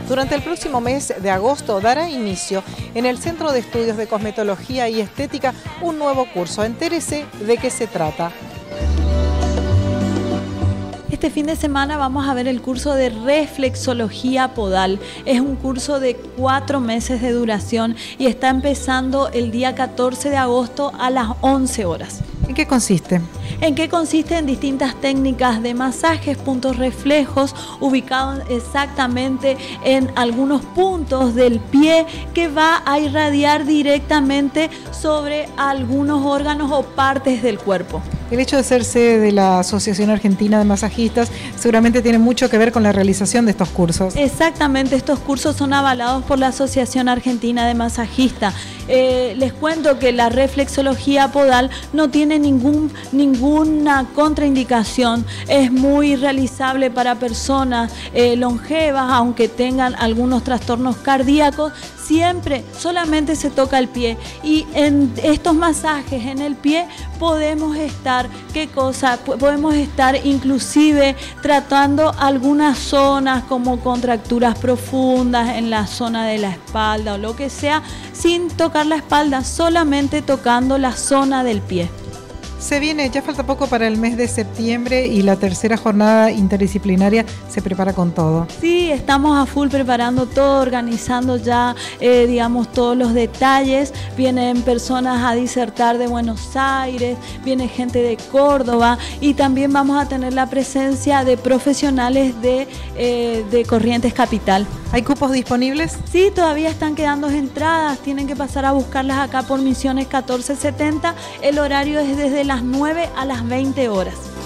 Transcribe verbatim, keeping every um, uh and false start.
Durante el próximo mes de agosto dará inicio en el Centro de Estudios de Cosmetología y Estética un nuevo curso. Entérese de qué se trata. Este fin de semana vamos a ver el curso de reflexología podal. Es un curso de cuatro meses de duración y está empezando el día catorce de agosto a las once horas. ¿En qué consiste? ¿En qué consiste? En distintas técnicas de masajes, puntos reflejos, ubicados exactamente en algunos puntos del pie que va a irradiar directamente sobre algunos órganos o partes del cuerpo. El hecho de ser sede de la Asociación Argentina de Masajistas seguramente tiene mucho que ver con la realización de estos cursos. Exactamente, estos cursos son avalados por la Asociación Argentina de Masajistas. Eh, les cuento que la reflexología podal no tiene ningún, ninguna contraindicación, es muy realizable para personas eh, longevas, aunque tengan algunos trastornos cardíacos. Siempre solamente se toca el pie y en estos masajes en el pie podemos estar, ¿qué cosa? Podemos estar inclusive tratando algunas zonas como contracturas profundas en la zona de la espalda o lo que sea, sin tocar la espalda, solamente tocando la zona del pie. Se viene, ya falta poco para el mes de septiembre y la tercera jornada interdisciplinaria se prepara con todo. Sí, estamos a full preparando todo, organizando ya, eh, digamos, todos los detalles. Vienen personas a disertar de Buenos Aires, viene gente de Córdoba y también vamos a tener la presencia de profesionales de, eh, de Corrientes Capital. ¿Hay cupos disponibles? Sí, todavía están quedando entradas, tienen que pasar a buscarlas acá por Misiones catorce setenta. El horario es desde las nueve a las veinte horas.